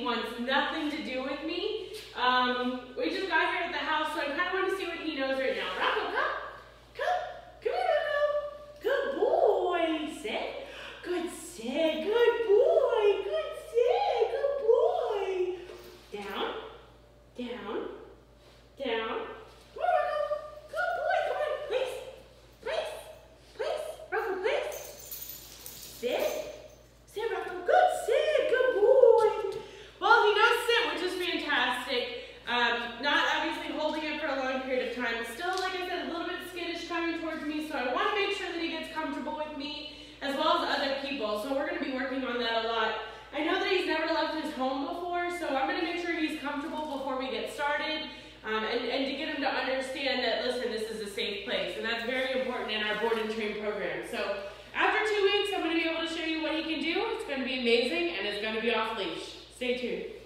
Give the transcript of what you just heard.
he wants nothing to do with me. We just got here at the house, so I kind of want to see what he knows right now. Roco, come here, Roco. Good boy. Sit. Good sit. Good boy. Good sit. Good boy. Down. Down. Down. Come on, Roco. Good boy. Come on. Place. Place. Place. Roco, place. Sit. Sit, Roco. Good sit. Good boy. Well, he knows sit, which is fantastic. Not obviously holding it for a long period of time. Still, like I said, a little bit skittish coming towards me, so I want to make sure that he gets comfortable with me as well as other people. So we're going to be working on that a lot. I know that he's never left his home before, so I'm going to make sure he's comfortable before we get started, and to get him to understand that, listen, this is a safe place, and that's very important in our board and train program. So after 2 weeks, I'm going to be able to show you what he can do. It's going to be amazing, and it's going to be off leash. Stay tuned.